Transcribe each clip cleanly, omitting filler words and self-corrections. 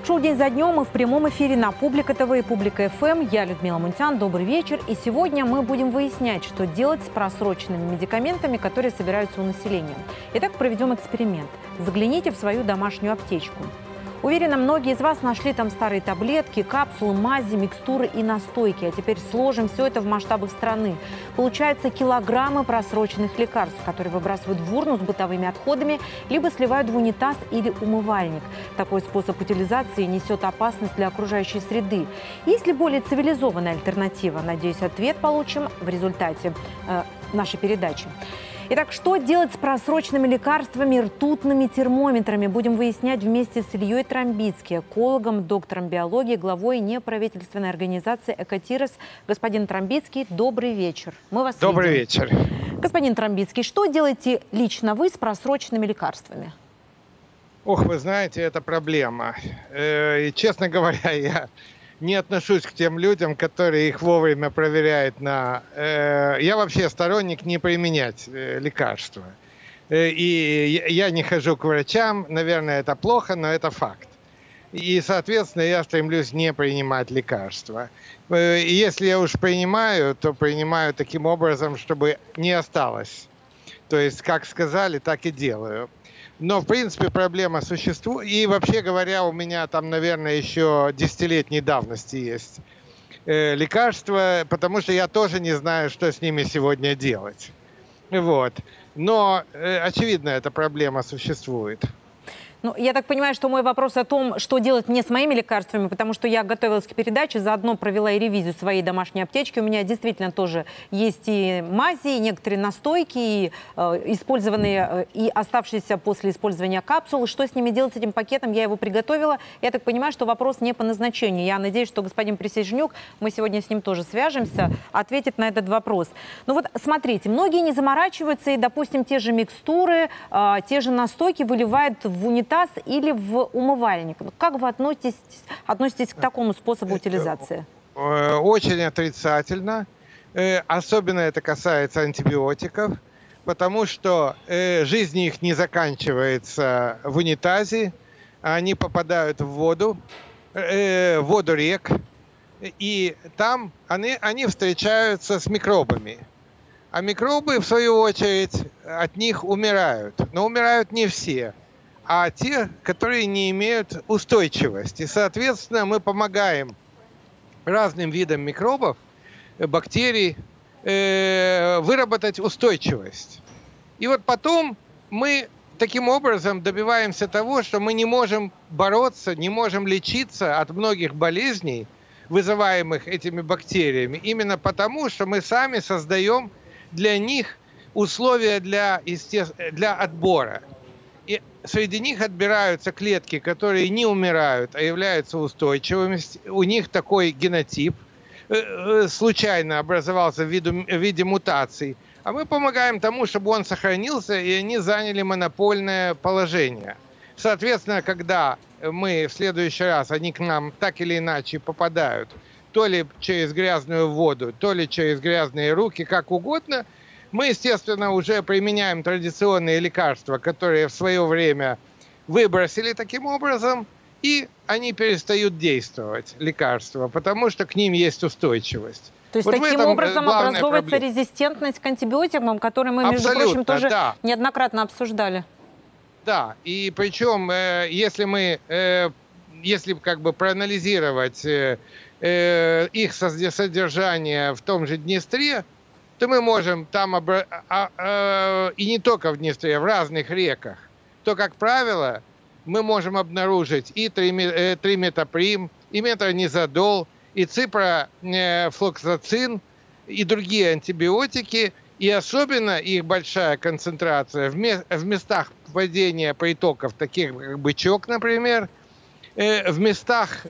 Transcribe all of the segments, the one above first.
Ток-шоу «День за днем» мы в прямом эфире на Публика ТВ и Публика ФМ. Я Людмила Мунтян. Добрый вечер. И сегодня мы будем выяснять, что делать с просроченными медикаментами, которые собираются у населения. Итак, проведем эксперимент. Загляните в свою домашнюю аптечку. Уверена, многие из вас нашли там старые таблетки, капсулы, мази, микстуры и настойки. А теперь сложим все это в масштабах страны. Получается килограммы просроченных лекарств, которые выбрасывают в урну с бытовыми отходами, либо сливают в унитаз или умывальник. Такой способ утилизации несет опасность для окружающей среды. Есть ли более цивилизованная альтернатива? Надеюсь, ответ получим в результате нашей передачи. Итак, что делать с просроченными лекарствами, ртутными термометрами? Будем выяснять вместе с Ильей Тромбицким, экологом, доктором биологии, главой неправительственной организации «Экотирос». Господин Тромбицкий, добрый вечер. Мы вас Добрый видим. вечер. Господин Тромбицкий, что делаете лично вы с просроченными лекарствами? Ох, вы знаете, это проблема. И, честно говоря, я не отношусь к тем людям, которые их вовремя проверяют на... Я вообще сторонник не применять лекарства. И я не хожу к врачам, наверное, это плохо, но это факт. И, соответственно, я стремлюсь не принимать лекарства. И если я уж принимаю, то принимаю таким образом, чтобы не осталось. То есть, как сказали, так и делаю. Но, в принципе, проблема существует. И, вообще говоря, у меня там, наверное, еще десятилетней давности есть лекарства, потому что я тоже не знаю, что с ними сегодня делать. Вот. Но, очевидно, эта проблема существует. Ну, я так понимаю, что мой вопрос о том, что делать мне с моими лекарствами, потому что я готовилась к передаче, заодно провела и ревизию своей домашней аптечки. У меня действительно тоже есть и мази, и некоторые настойки, и использованные, и оставшиеся после использования капсулы. Что с ними делать, с этим пакетом? Я его приготовила. Я так понимаю, что вопрос не по назначению. Я надеюсь, что господин Присяжнюк, мы сегодня с ним тоже свяжемся, ответит на этот вопрос. Ну вот, смотрите, многие не заморачиваются, и, допустим, те же микстуры, те же настойки выливают в унитаз или в умывальник. Как вы относитесь к такому способу утилизации? Очень отрицательно. Особенно это касается антибиотиков, потому что жизнь их не заканчивается в унитазе, они попадают в воду рек, и там они встречаются с микробами. А микробы, в свою очередь, от них умирают. Но умирают не все, а те, которые не имеют устойчивости. Соответственно, мы помогаем разным видам микробов, бактерий выработать устойчивость. И вот потом мы таким образом добиваемся того, что мы не можем бороться, не можем лечиться от многих болезней, вызываемых этими бактериями, именно потому, что мы сами создаем для них условия для отбора. И среди них отбираются клетки, которые не умирают, а являются устойчивыми. У них такой генотип случайно образовался в виде мутаций. А мы помогаем тому, чтобы он сохранился, и они заняли монопольное положение. Соответственно, когда мы в следующий раз, они к нам так или иначе попадают, то ли через грязную воду, то ли через грязные руки, как угодно, мы, естественно, уже применяем традиционные лекарства, которые в свое время выбросили таким образом, и они перестают действовать, лекарства, потому что к ним есть устойчивость. То есть вот таким образом образовывается резистентность к антибиотикам, которую мы, между прочим, тоже неоднократно обсуждали. Да, и причем, если как бы проанализировать их содержание в том же Днестре, то мы можем там, и не только в Днестре, в разных реках, то, как правило, мы можем обнаружить и триметоприм, и метронидазол, и ципрофлоксацин, и другие антибиотики, и особенно их большая концентрация в местах падения притоков, таких как Бычок, например, в местах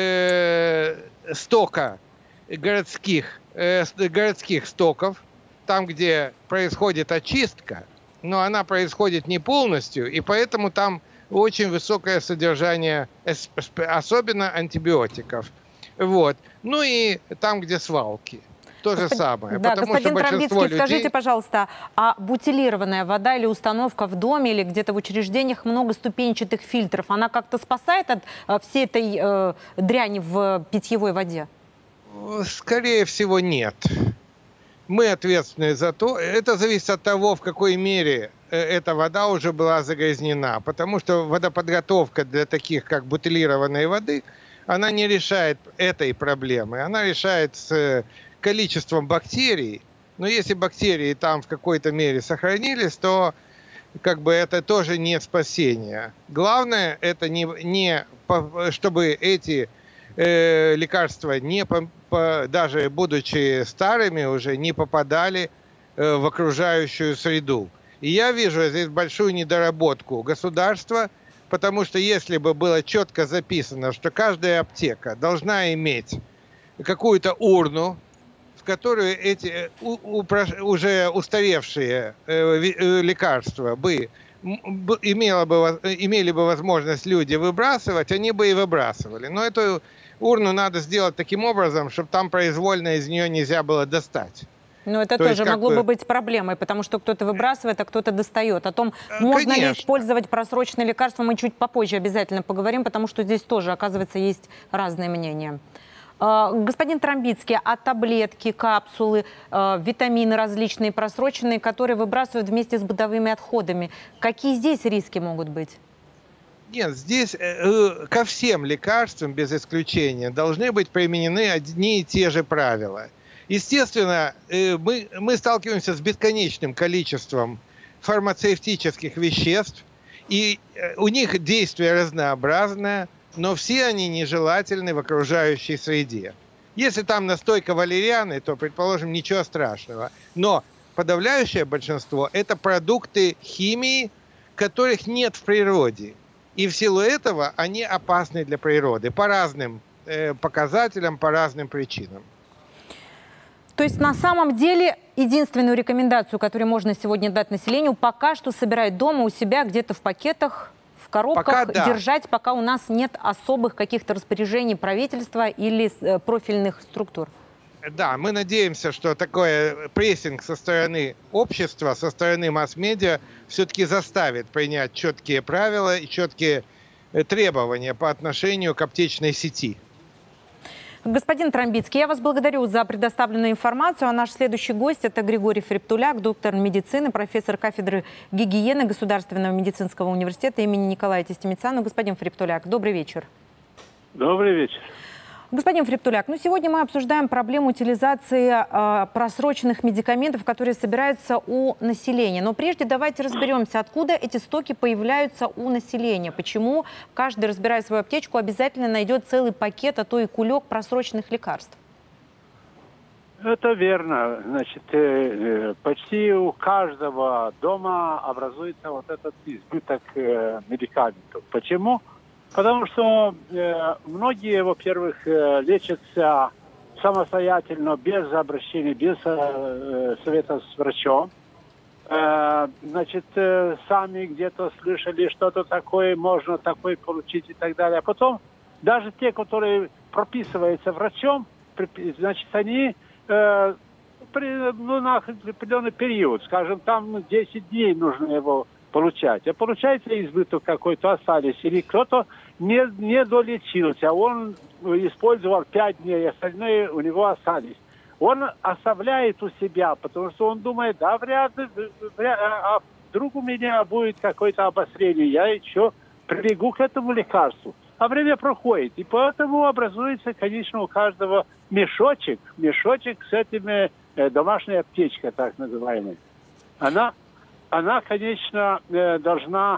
стока городских стоков, там, где происходит очистка, но она происходит не полностью, и поэтому там очень высокое содержание, особенно антибиотиков. Вот. Ну и там, где свалки. то же самое. Да, потому что господин большинство Трамбицкий, людей... скажите, пожалуйста, а бутилированная вода или установка в доме или где-то в учреждениях многоступенчатых фильтров, она как-то спасает от всей этой дряни в питьевой воде? Скорее всего, нет. Мы ответственны за то. Это зависит от того, в какой мере эта вода уже была загрязнена. Потому что водоподготовка для таких, как бутилированной воды, она не решает этой проблемы. Она решает с количеством бактерий. Но если бактерии там в какой-то мере сохранились, то как бы это тоже не спасение. Главное, это не чтобы эти лекарства, даже будучи старыми уже, не попадали в окружающую среду. И я вижу здесь большую недоработку государства, потому что если бы было четко записано, что каждая аптека должна иметь какую-то урну, в которую эти уже устаревшие лекарства имели бы возможность люди выбрасывать, они бы и выбрасывали. Но эту урну надо сделать таким образом, чтобы там произвольно из нее нельзя было достать. Но это тоже могло бы быть проблемой, потому что кто-то выбрасывает, а кто-то достает. О том, можно ли использовать просроченные лекарства, мы чуть попозже обязательно поговорим, потому что здесь тоже, оказывается, есть разные мнения. Господин Трамбицкий, а таблетки, капсулы, витамины различные, просроченные, которые выбрасывают вместе с бытовыми отходами, какие здесь риски могут быть? Нет, здесь ко всем лекарствам, без исключения, должны быть применены одни и те же правила. Естественно, мы сталкиваемся с бесконечным количеством фармацевтических веществ, и у них действие разнообразное, но все они нежелательны в окружающей среде. Если там настойка валерианы, то, предположим, ничего страшного. Но подавляющее большинство – это продукты химии, которых нет в природе. И в силу этого они опасны для природы по разным показателям, по разным причинам. То есть на самом деле единственную рекомендацию, которую можно сегодня дать населению, пока что собирать дома у себя где-то в пакетах, в коробках, пока да. Держать, пока у нас нет особых каких-то распоряжений правительства или профильных структур. Да, мы надеемся, что такой прессинг со стороны общества, со стороны масс-медиа все-таки заставит принять четкие правила и четкие требования по отношению к аптечной сети. Господин Трамбицкий, я вас благодарю за предоставленную информацию. А наш следующий гость – это Григорий Фриптуляк, доктор медицины, профессор кафедры гигиены Государственного медицинского университета имени Николая Тестемитсана. Господин Фриптуляк, добрый вечер. Добрый вечер. Господин Фриптуляк, сегодня мы обсуждаем проблему утилизации просроченных медикаментов, которые собираются у населения. Но прежде давайте разберемся, откуда эти стоки появляются у населения. Почему каждый, разбирая свою аптечку, обязательно найдет целый пакет, а то и кулек просроченных лекарств? Это верно. Значит, почти у каждого дома образуется вот этот избыток медикаментов. Почему? Потому что многие, во-первых, лечатся самостоятельно, без обращения, без совета с врачом. Значит, сами где-то слышали, что-то такое можно такое получить и так далее. А потом даже те, которые прописываются врачом, значит, они на определенный период, скажем, там 10 дней нужно его получать. А получается избыток какой-то остались. Или кто-то не долечился. Он использовал 5 дней, остальные у него остались. Он оставляет у себя, потому что он думает, да, вряд ли, а вдруг у меня будет какое-то обострение, я еще прибегу к этому лекарству. А время проходит. И поэтому образуется, конечно, у каждого мешочек с этими домашней аптечкой, так называемой. Она, конечно, должна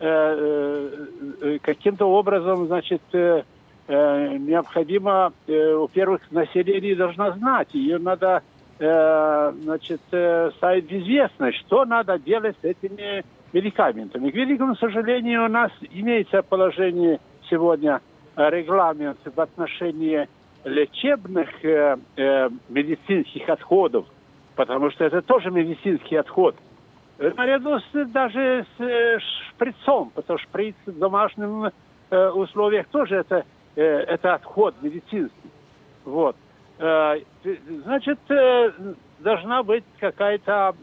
каким-то образом, значит, необходимо, во-первых, население должно знать. Ее надо, значит, ставить в известность, что надо делать с этими медикаментами. К великому сожалению, у нас имеется положение сегодня, регламент в отношении лечебных медицинских отходов, потому что это тоже медицинский отход. Наряду даже с шприцом, потому что шприц в домашних условиях тоже это отход медицинский. Вот. значит, должна быть какая-то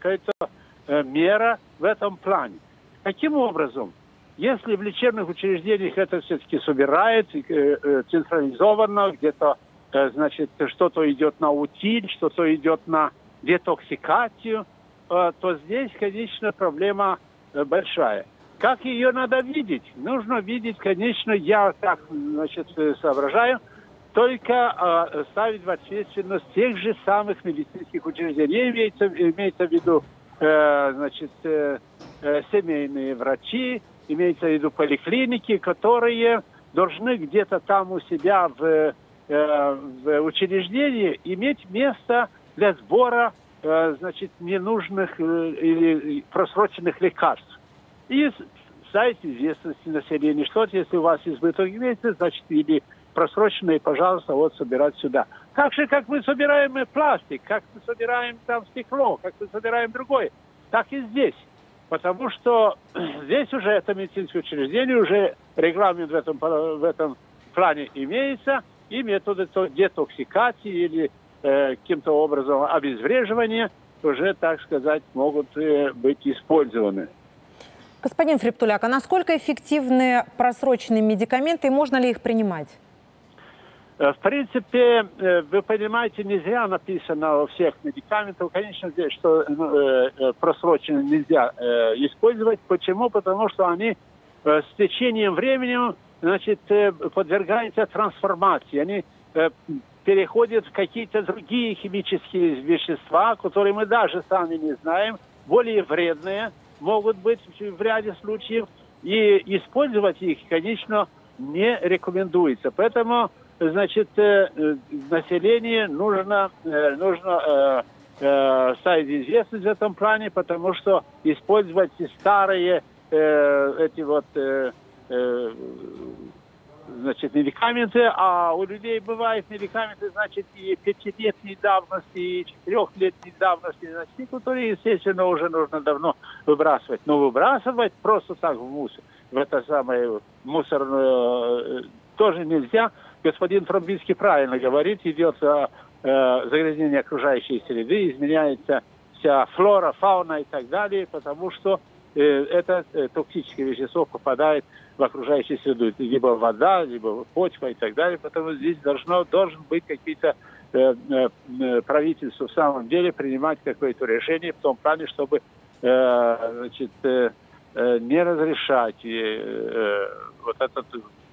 мера в этом плане. Каким образом? Если в лечебных учреждениях это все-таки собирает централизованно, где-то, значит, что-то идет на утиль, что-то идет на детоксикацию, то здесь, конечно, проблема большая. Как ее надо видеть? Нужно видеть, конечно, я так, значит, соображаю, только ставить в ответственность тех же самых медицинских учреждений. Имеется в виду, значит, семейные врачи, имеется в виду поликлиники, которые должны где-то там у себя в учреждении иметь место для сбора, значит, ненужных или просроченных лекарств. И ставить известности населению, что если у вас избыток имеется, значит, или просроченные, пожалуйста, вот собирать сюда. Так же, как мы собираем пластик, как мы собираем там стекло, как мы собираем другое, так и здесь. Потому что здесь уже это медицинское учреждение, уже регламент в этом плане имеется, и методы детоксикации или каким-то образом обезвреживания уже, так сказать, могут быть использованы. Господин Фриптуляк, а насколько эффективны просроченные медикаменты и можно ли их принимать? В принципе, вы понимаете, не зря написано у всех медикаментов, конечно, здесь, что просроченные нельзя использовать. Почему? Потому что они с течением времени, значит, подвергаются трансформации. Они переходят в какие-то другие химические вещества, которые мы даже сами не знаем, более вредные могут быть в ряде случаев, и использовать их, конечно, не рекомендуется. Поэтому, значит, население нужно ставить известность в этом плане, потому что использовать старые значит, медикаменты, а у людей бывают медикаменты, значит, и 5-летней давности, и 4-летней давности, значит, которые, естественно, уже нужно давно выбрасывать. Но выбрасывать просто так в мусор, в это самое мусор тоже нельзя. Господин Фромбинский правильно говорит, идет загрязнение окружающей среды, изменяется вся флора, фауна и так далее, потому что это токсическое вещество попадает в окружающую среду, либо вода, либо почва и так далее. Поэтому здесь должен быть какие-то правительства в самом деле принимать какое-то решение в том плане, чтобы значит, не разрешать вот этот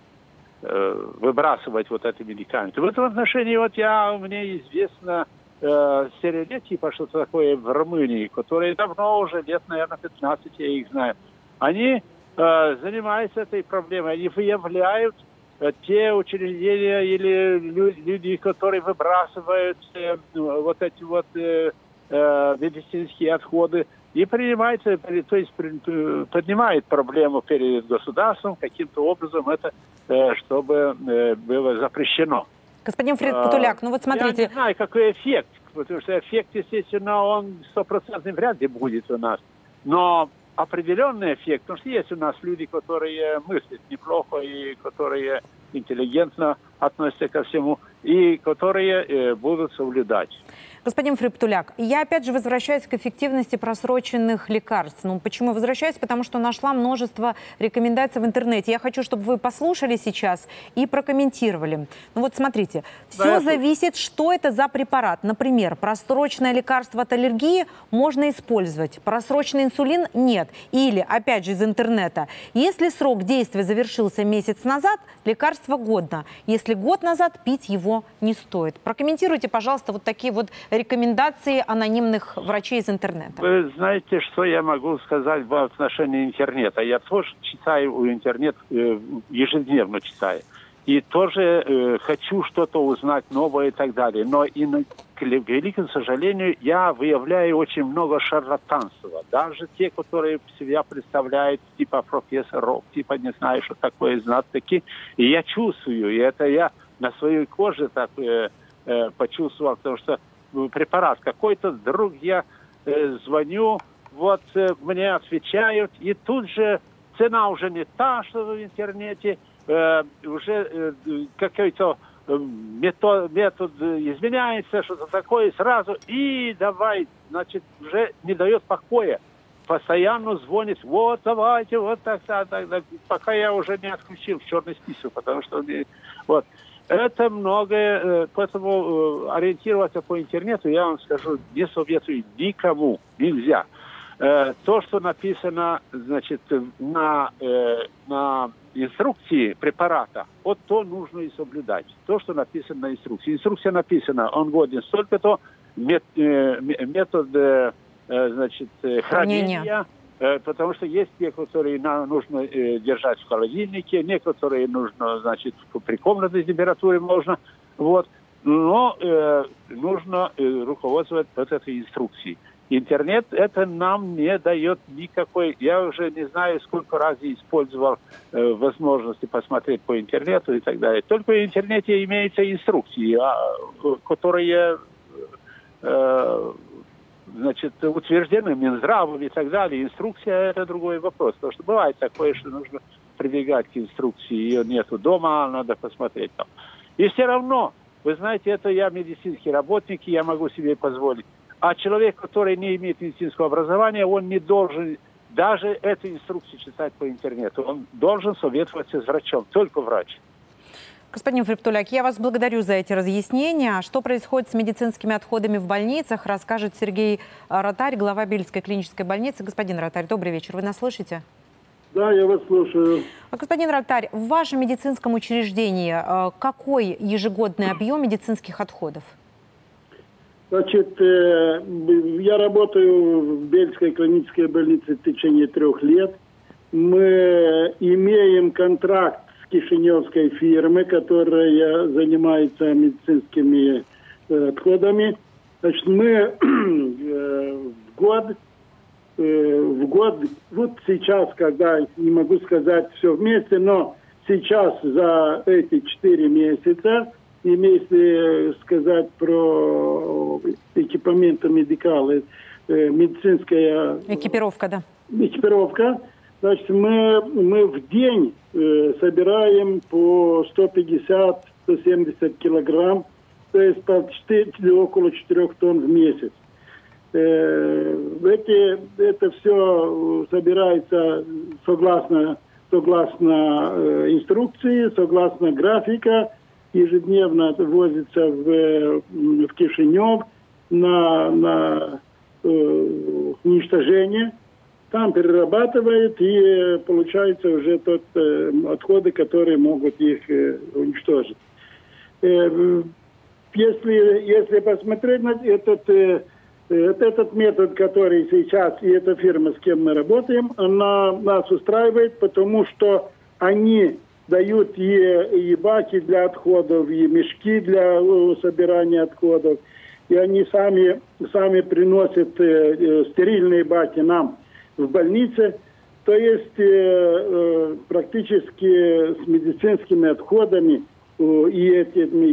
выбрасывать вот эти медикаменты. В этом отношении мне известно стереотипы, типа что-то такое в Румынии, которые давно уже, лет, наверное, 15, я их знаю. Они занимаются этой проблемой, они выявляют те учреждения или люди, которые выбрасывают вот эти вот медицинские отходы, и принимается, то есть поднимает проблему перед государством, каким-то образом это, чтобы было запрещено. Господин Фриптуляк, ну вот смотрите... Я не знаю, какой эффект, потому что эффект, естественно, он 100% вряд ли будет у нас. Но определенный эффект, потому что есть у нас люди, которые мыслят неплохо и которые интеллигентно относятся ко всему, и которые будут соблюдать. Господин Фриптуляк, я опять же возвращаюсь к эффективности просроченных лекарств. Ну, почему возвращаюсь? Потому что нашла множество рекомендаций в интернете. Я хочу, чтобы вы послушали сейчас и прокомментировали. Ну вот смотрите, все зависит, что это за препарат. Например, просроченное лекарство от аллергии можно использовать, просроченный инсулин нет. Или, опять же, из интернета, если срок действия завершился месяц назад, лекарство годно. Если год назад, пить его не стоит. Прокомментируйте, пожалуйста, вот такие вот рекомендации анонимных врачей из интернета. Вы знаете, что я могу сказать в отношении интернета? Я тоже читаю интернет, ежедневно читаю. И тоже хочу что-то узнать новое и так далее. Но к великому сожалению, я выявляю очень много шарлатанства. Даже те, которые себя представляют, типа профессоров, типа не знаю, что такое знатоки. И я чувствую, и это я на своей коже так почувствовал, потому что препарат какой-то, вдруг я звоню, вот мне отвечают, и тут же цена уже не та, что в интернете, уже какой-то метод изменяется, что-то такое сразу, и давай, значит, уже не дает покоя. Постоянно звонит, вот, давайте, вот так, пока я уже не отключил в черный список, потому что вот. Это многое, поэтому ориентироваться по интернету, я вам скажу, не советую никому, нельзя. То, что написано, значит, на инструкции препарата, вот то нужно и соблюдать. То, что написано на инструкции. Инструкция написана, он годен столько-то, метод, значит, хранения. Потому что есть некоторые нужно держать в холодильнике, некоторые нужно, значит, при комнатной температуре можно. Вот. Но нужно руководствоваться вот этой инструкцией. Интернет это нам не дает никакой... Я уже не знаю, сколько раз я использовал возможности посмотреть по интернету и так далее. Только в интернете имеются инструкции, которые... значит, утверждены Минздравом и так далее. Инструкция – это другой вопрос. Потому что бывает такое, что нужно прибегать к инструкции. Ее нету дома, надо посмотреть там. И все равно, вы знаете, это я медицинский работник, и я могу себе позволить. А человек, который не имеет медицинского образования, он не должен даже эту инструкцию читать по интернету. Он должен советоваться с врачом, только врач. Господин Фриптуляк, я вас благодарю за эти разъяснения. Что происходит с медицинскими отходами в больницах, расскажет Сергей Ротарь, глава Бельской клинической больницы. Господин Ротарь, добрый вечер. Вы нас слышите? Да, я вас слушаю. Господин Ротарь, в вашем медицинском учреждении какой ежегодный объем медицинских отходов? Значит, я работаю в Бельской клинической больнице в течение 3 лет. Мы имеем контракт кишиневской фирмы, которая занимается медицинскими отходами. Значит, мы в год, вот сейчас, когда, не могу сказать все вместе, но сейчас за эти 4 месяца, и если сказать про экипименты медикалы, медицинская... Экипировка, да. Экипировка. Значит, мы в день собираем по 150-170 килограмм, то есть около 4 тонн в месяц. Это все собирается согласно инструкции, согласно графика, ежедневно возится в Кишинев на уничтожение. Там перерабатывают и получается уже тот отходы, которые могут их уничтожить. Если посмотреть на этот метод, который сейчас, и эта фирма, с кем мы работаем, она нас устраивает, потому что они дают и баки для отходов, и мешки для собирания отходов, и они сами приносят стерильные баки нам в больнице, то есть практически с медицинскими отходами и этим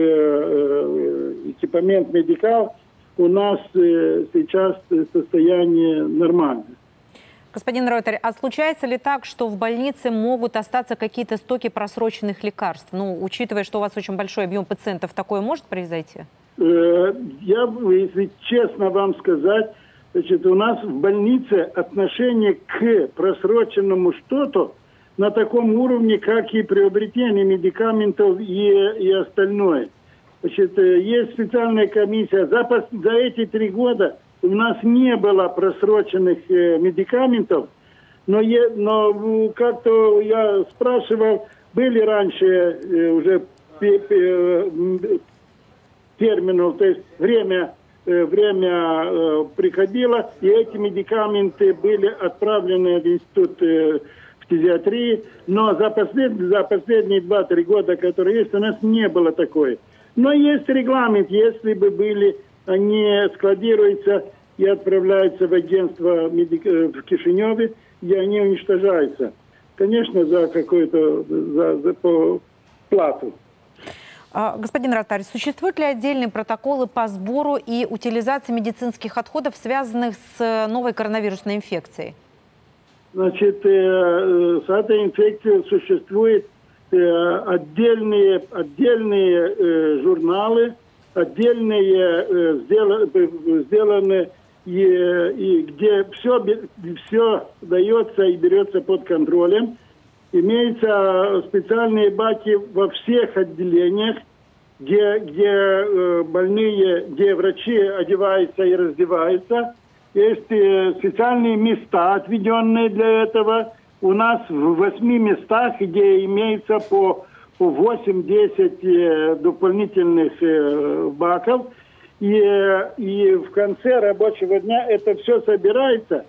экипимент медикал у нас сейчас состояние нормальное. Господин Ротарь, а случается ли так, что в больнице могут остаться какие-то стоки просроченных лекарств? Ну, учитывая, что у вас очень большой объем пациентов, такое может произойти? Я, если честно вам сказать, значит, у нас в больнице отношение к просроченному что-то на таком уровне, как и приобретение медикаментов и остальное. Значит, есть специальная комиссия. За эти 3 года у нас не было просроченных медикаментов, но как-то я спрашивал, были раньше уже терминал, то есть время приходило, и эти медикаменты были отправлены в институт фтизиатрии, но за последние 2-3 года, которые есть, у нас не было такое. Но есть регламент, если бы были, они складируются и отправляются в агентство в Кишиневе, где они уничтожаются. Конечно, за какую-то плату. Господин Ротарь, существуют ли отдельные протоколы по сбору и утилизации медицинских отходов, связанных с новой коронавирусной инфекцией? Значит, с этой инфекцией существует отдельные журналы, отдельные сделаны, и где все дается и берется под контролем. Имеются специальные баки во всех отделениях, где больные, где врачи одеваются и раздеваются. Есть специальные места, отведенные для этого. У нас в 8 местах, где имеется по 8-10 дополнительных баков. И в конце рабочего дня это все собирается,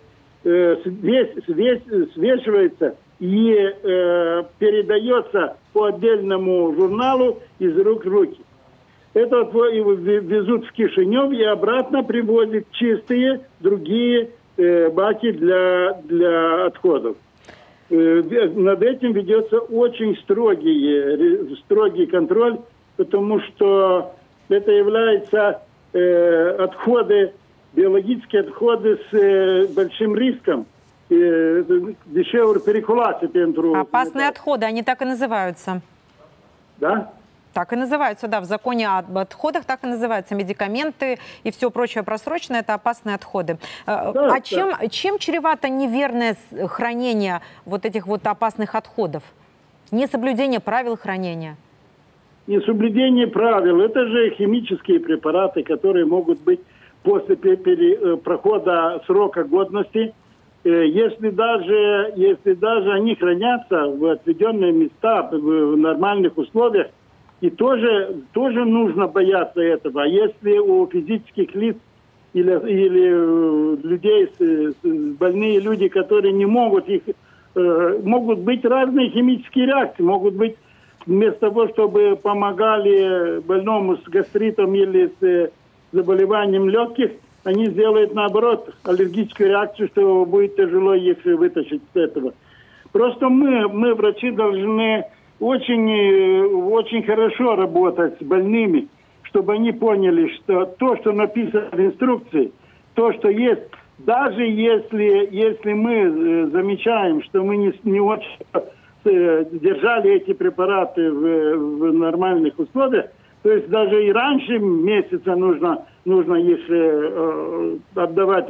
свешивается и передается по отдельному журналу из рук в руки. Это его везут в Кишинев и обратно привозят чистые другие баки для отходов. Над этим ведется очень строгий контроль, потому что это является отходы, биологические отходы с большим риском. Дешевле перекулаться. Опасные отходы, они так и называются. Да? Так и называются, да, в законе об отходах так и называются. Медикаменты и все прочее просроченное – это опасные отходы. Да, чем чревато неверное хранение вот этих вот опасных отходов? Несоблюдение правил хранения? Несоблюдение правил – это же химические препараты, которые могут быть после прохода срока годности. Если даже они хранятся в отведенные места, в нормальных условиях, и тоже нужно бояться этого. А если у физических лиц или людей, больные люди, которые не могут их, могут быть разные химические реакции, могут быть вместо того, чтобы помогали больному с гастритом или с заболеванием легких, они сделают наоборот аллергическую реакцию, что будет тяжело их вытащить с этого. Просто мы врачи, должны очень хорошо работать с больными, чтобы они поняли, что то, что написано в инструкции, то, что есть, даже если мы замечаем, что мы не очень держали эти препараты в нормальных условиях, то есть даже и раньше месяца нужно их отдавать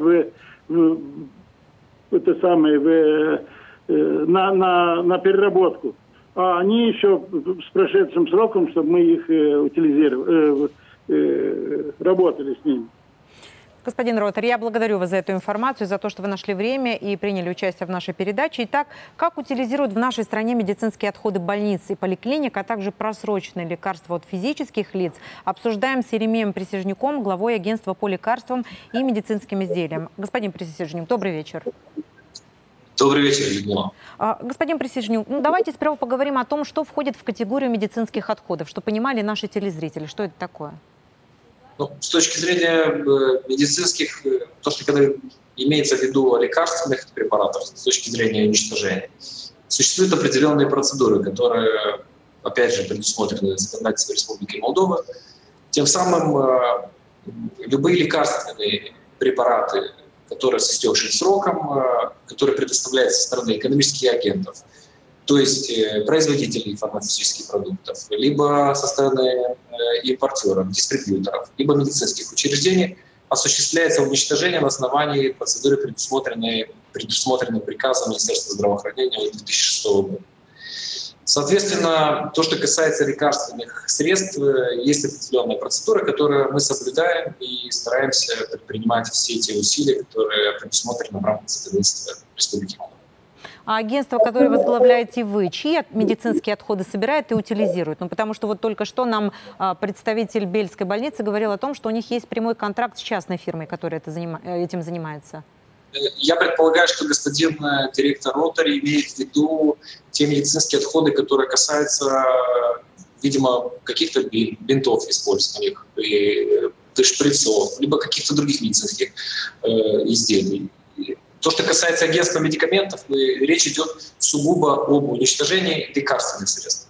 на переработку. А они еще с прошедшим сроком, чтобы мы их утилизировали, работали с ними. Господин Ротер, я благодарю вас за эту информацию, за то, что вы нашли время и приняли участие в нашей передаче. Итак, как утилизируют в нашей стране медицинские отходы больниц и поликлиник, а также просроченные лекарства от физических лиц, обсуждаем с Еремеем Присяжнюком, главой агентства по лекарствам и медицинским изделиям. Господин Присяжнюк, добрый вечер. Добрый вечер, Людмила. Господин Присяжнюк, давайте сперва поговорим о том, что входит в категорию медицинских отходов, чтобы понимали наши телезрители, что это такое. Ну, с точки зрения медицинских, то, что когда имеется в виду лекарственных препаратов, с точки зрения уничтожения, существуют определенные процедуры, которые, опять же, предусмотрены законодательством Республики Молдова. Тем самым любые лекарственные препараты, которые с истекшим сроком, которые предоставляются со стороны экономических агентов, то есть производителей фармацевтических продуктов, либо со стороны импортеров, дистрибьюторов, либо медицинских учреждений, осуществляется уничтожение на основании процедуры, предусмотренной приказом Министерства здравоохранения 2006 года. Соответственно, то, что касается лекарственных средств, есть определенная процедура, которую мы соблюдаем и стараемся предпринимать все те усилия, которые предусмотрены в рамках законодательства Республики Молдова. А агентство, которое возглавляете вы, чьи медицинские отходы собирает и утилизирует? Ну, потому что вот только что нам представитель Бельской больницы говорил о том, что у них есть прямой контракт с частной фирмой, которая этим занимается. Я предполагаю, что господин директор Ротари имеет в виду те медицинские отходы, которые касаются, видимо, каких-то бинтов использованных, шприцов, либо каких-то других медицинских изделий. То, что касается агентства медикаментов, речь идет сугубо об уничтожении лекарственных средств.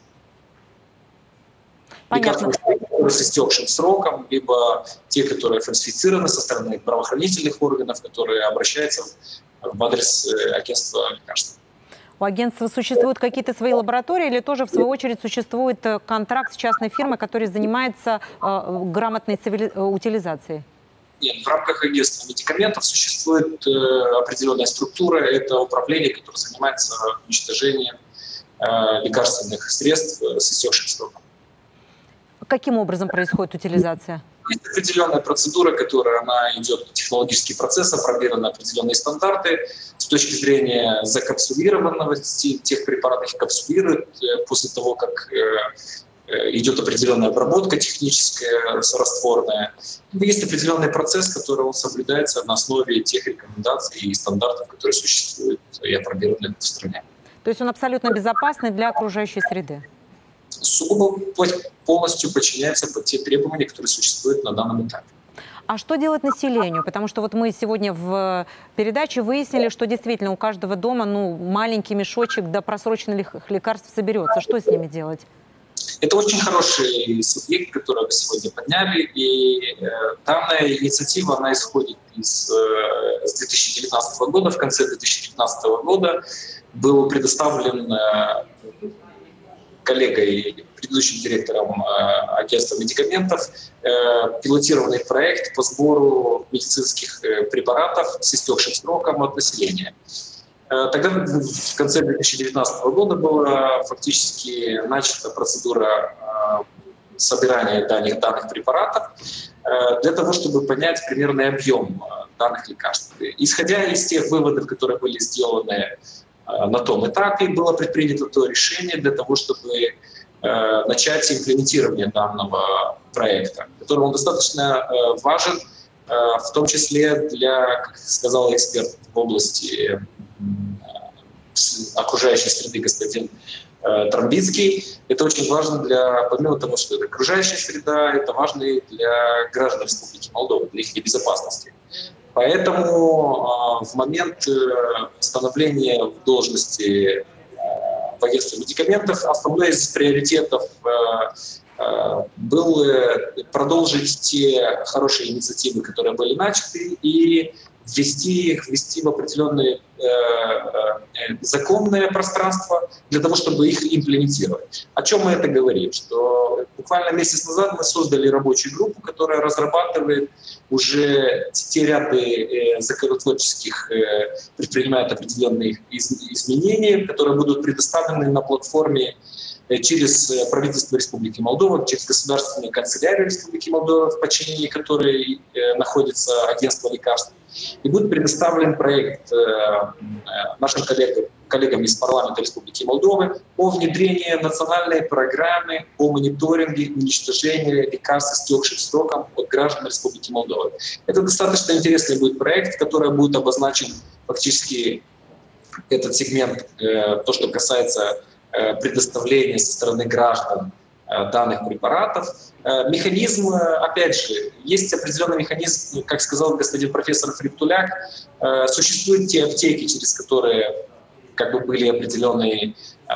Понятно. Лекарства с истекшим сроком, либо те, которые фальсифицированы со стороны правоохранительных органов, которые обращаются в адрес агентства лекарств. У агентства существуют какие-то свои лаборатории или тоже, в свою очередь, существует контракт с частной фирмой, которая занимается грамотной утилизацией? Нет, в рамках агентства медикаментов существует определенная структура. Это управление, которое занимается уничтожением лекарственных средств с истекшим сроком. Каким образом происходит утилизация? Есть определенная процедура, которая она идет, технологический процесс, опробированы определенные стандарты. С точки зрения закапсулированности тех препаратов, их капсулируют после того, как идет определенная обработка техническая, растворная. Есть определенный процесс, который он соблюдается на основе тех рекомендаций и стандартов, которые существуют и опробированы в стране. То есть он абсолютно безопасный для окружающей среды? Сугубо полностью подчиняется под те требования, которые существуют на данном этапе. А что делать населению? Потому что вот мы сегодня в передаче выяснили, что действительно у каждого дома маленький мешочек до просроченных лекарств соберется. Что с ними делать? Это очень хороший субъект, который вы сегодня подняли, и данная инициатива, она исходит с 2019 года. В конце 2019 года был предоставлен коллегой, предыдущим директором агентства медикаментов, пилотированный проект по сбору медицинских препаратов с истекшим сроком от населения. Тогда в конце 2019 года была фактически начата процедура собирания данных препаратов для того, чтобы понять примерный объем данных лекарств. Исходя из тех выводов, которые были сделаны на том этапе, было предпринято то решение для того, чтобы начать имплементирование данного проекта, который он достаточно важен, в том числе для, как сказал эксперт в области окружающей среды господин Трамбицкий. Это очень важно помимо того, что это окружающая среда, это важно и для граждан Республики Молдова, для их безопасности. Поэтому в момент становления в должности в агентстве медикаментов основной из приоритетов был продолжить те хорошие инициативы, которые были начаты, и ввести в определенное законное пространство для того, чтобы их имплементировать. О чем мы это говорим? Что буквально месяц назад мы создали рабочую группу, которая разрабатывает уже те ряды законотворческих, предпринимает определенные изменения, которые будут предоставлены на платформе через правительство Республики Молдова, через государственную канцелярию Республики Молдова, в подчинении которой находится агентство лекарств. И будет предоставлен проект нашим коллегам из парламента Республики Молдовы о внедрении национальной программы по мониторингу уничтожения лекарств с истекшим сроком от граждан Республики Молдова. Это достаточно интересный будет проект, который будет обозначен фактически этот сегмент, то, что касается предоставления со стороны граждан данных препаратов. Механизм, опять же, есть определенный механизм, как сказал господин профессор Фриптуляк, существуют те аптеки, через которые были определенные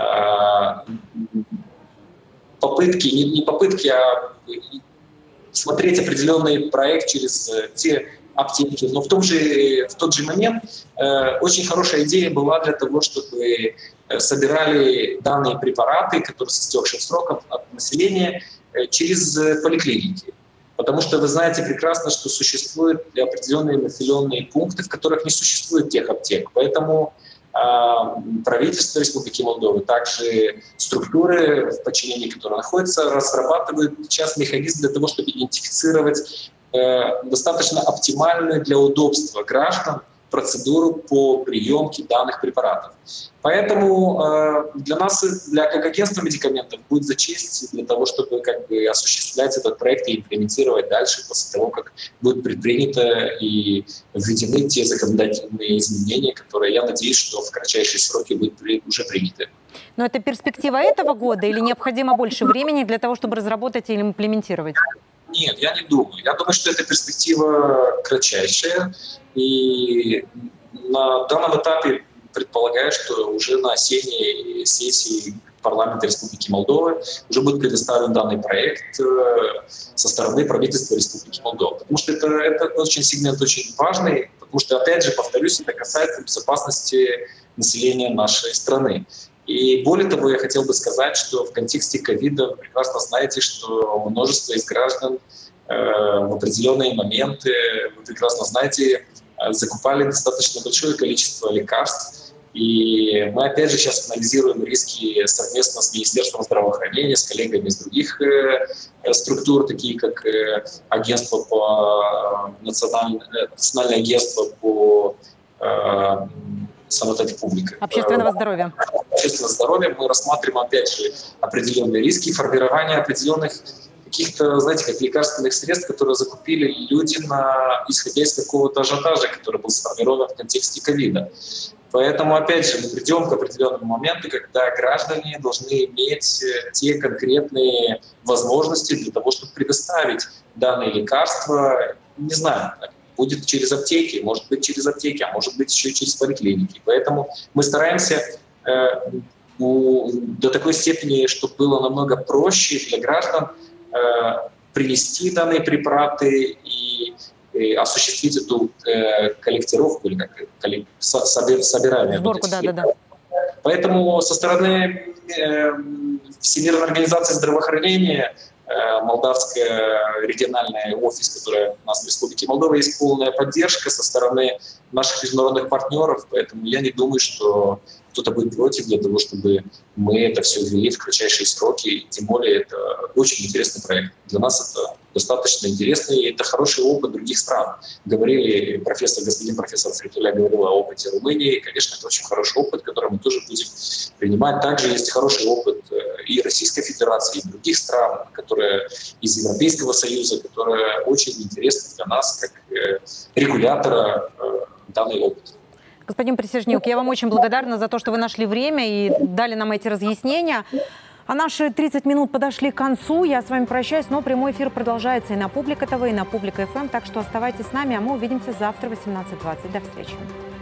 попытки, не попытки, а смотреть определенный проект через те аптеки. Но в тот же момент очень хорошая идея была для того, чтобы собирали данные препараты, которые с истекшим сроком от населения, через поликлиники. Потому что вы знаете прекрасно, что существуют определенные населенные пункты, в которых не существует тех аптек. Поэтому правительство Республики Молдова, также структуры, в подчинении которых находятся, разрабатывают сейчас механизм для того, чтобы идентифицировать достаточно оптимальную для удобства граждан процедуру по приемке данных препаратов. Поэтому для нас, как агентства медикаментов, будет за честь для того, чтобы осуществлять этот проект и имплементировать дальше после того, как будут предприняты и введены те законодательные изменения, которые, я надеюсь, что в кратчайшие сроки будут уже приняты. Но это перспектива этого года или необходимо больше времени для того, чтобы разработать или имплементировать? Нет, я не думаю. Я думаю, что это перспектива кратчайшая. И на данном этапе предполагаю, что уже на осенней сессии парламента Республики Молдова уже будет предоставлен данный проект со стороны правительства Республики Молдова. Потому что это сегмент очень важный, потому что, опять же, повторюсь, это касается безопасности населения нашей страны. И более того, я хотел бы сказать, что в контексте ковида вы прекрасно знаете, что множество из граждан в определенные моменты, вы прекрасно знаете, закупали достаточно большое количество лекарств. И мы опять же сейчас анализируем риски совместно с Министерством здравоохранения, с коллегами из других структур, такие как агентство по национальное агентство по санитарии публики. Общественного здоровья. Общественного здоровья. Мы рассматриваем, опять же, определенные риски формирования определенных каких-то, знаете, как лекарственных средств, которые закупили люди, исходя из какого-то ажиотажа, который был сформирован в контексте ковида. Поэтому, опять же, мы придем к определенному моменту, когда граждане должны иметь те конкретные возможности для того, чтобы предоставить данные лекарства, не знаю, будет через аптеки, может быть через аптеки, а может быть еще через поликлиники. Поэтому мы стараемся до такой степени, чтобы было намного проще для граждан принести данные препараты и осуществить эту коллектировку или как собирание. Сборку, да. Поэтому со стороны Всемирной организации здравоохранения, Молдавская региональная офис, которая у нас в Республике Молдова, есть полная поддержка со стороны наших международных партнеров, поэтому я не думаю, что кто-то будет против для того, чтобы мы это все ввели в кратчайшие сроки. Тем более это очень интересный проект. Для нас это достаточно интересный, и это хороший опыт других стран. Господин профессор Фритуля говорил о опыте Румынии. Конечно, это очень хороший опыт, который мы тоже будем принимать. Также есть хороший опыт и Российской Федерации, и других стран, которые из Европейского Союза, которые очень интересны для нас как регулятора данный опыт. Господин Присяжнюк, я вам очень благодарна за то, что вы нашли время и дали нам эти разъяснения. А наши 30 минут подошли к концу. Я с вами прощаюсь, но прямой эфир продолжается и на Публика ТВ, и на Публика ФМ. Так что оставайтесь с нами, а мы увидимся завтра в 18:20. До встречи.